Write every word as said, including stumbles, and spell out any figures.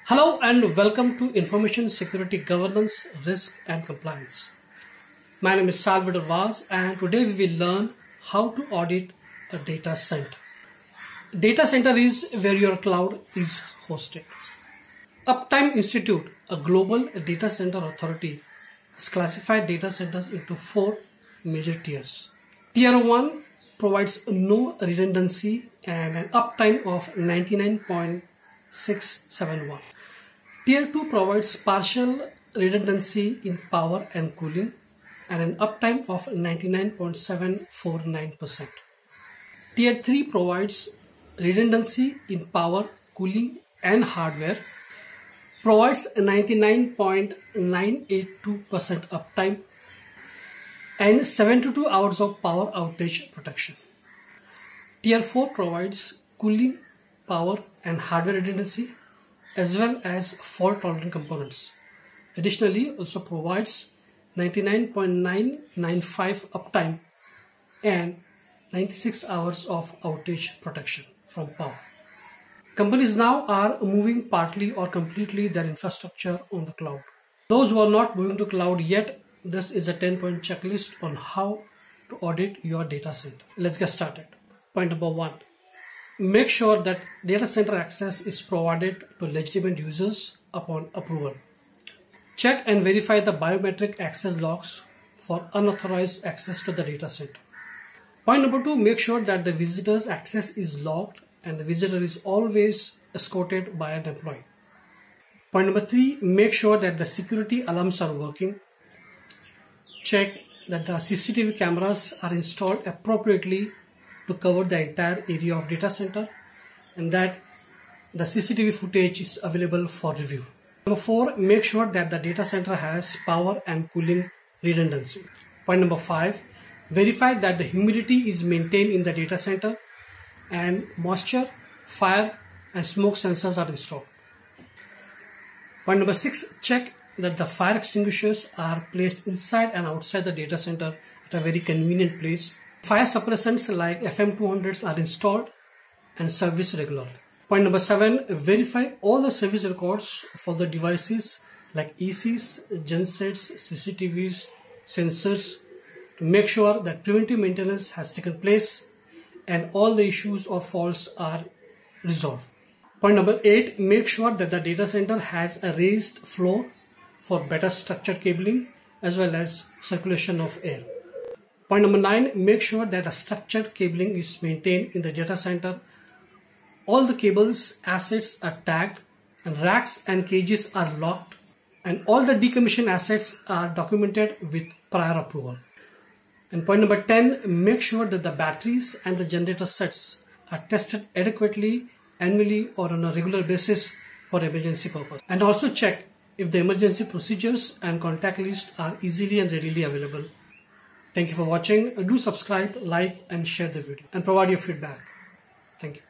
Hello and welcome to Information Security Governance, Risk and Compliance. My name is Salvador Vaz and today we will learn how to audit a data center. Data center is where your cloud is hosted. Uptime Institute, a global data center authority, has classified data centers into four major tiers. Tier one provides no redundancy and an uptime of ninety-nine point six seven one. Tier two provides partial redundancy in power and cooling and an uptime of ninety-nine point seven four nine percent. Tier three provides redundancy in power, cooling and hardware, provides ninety-nine point nine eight two percent uptime and seventy-two hours of power outage protection. Tier four provides cooling, power and hardware redundancy as well as fault tolerant components. Additionally, also provides ninety-nine point nine nine five uptime and ninety-six hours of outage protection from power. Companies now are moving partly or completely their infrastructure on the cloud. Those who are not moving to cloud yet, this is a ten point checklist on how to audit your data center. Let's get started. Point number one. Make sure that data center access is provided to legitimate users upon approval. Check and verify the biometric access logs for unauthorized access to the data center. Point number two, make sure that the visitor's access is logged and the visitor is always escorted by an employee. Point number three, make sure that the security alarms are working. Check that the C C T V cameras are installed appropriately to cover the entire area of data center and that the C C T V footage is available for review. Number four, make sure that the data center has power and cooling redundancy. Point number five, verify that the humidity is maintained in the data center and moisture, fire and smoke sensors are installed. Point number six, check that the fire extinguishers are placed inside and outside the data center at a very convenient place. Fire suppressants like F M two hundreds are installed and serviced regularly. Point number seven, verify all the service records for the devices like E Cs, gensets, C C T Vs, sensors to make sure that preventive maintenance has taken place and all the issues or faults are resolved. Point number eight, make sure that the data center has a raised floor for better structured cabling as well as circulation of air. Point number nine, make sure that a structured cabling is maintained in the data center. All the cables, assets are tagged and racks and cages are locked and all the decommissioned assets are documented with prior approval. And point number ten, make sure that the batteries and the generator sets are tested adequately annually or on a regular basis for emergency purpose. And also check if the emergency procedures and contact list are easily and readily available. Thank you for watching. Do subscribe, like and share the video and provide your feedback. Thank you.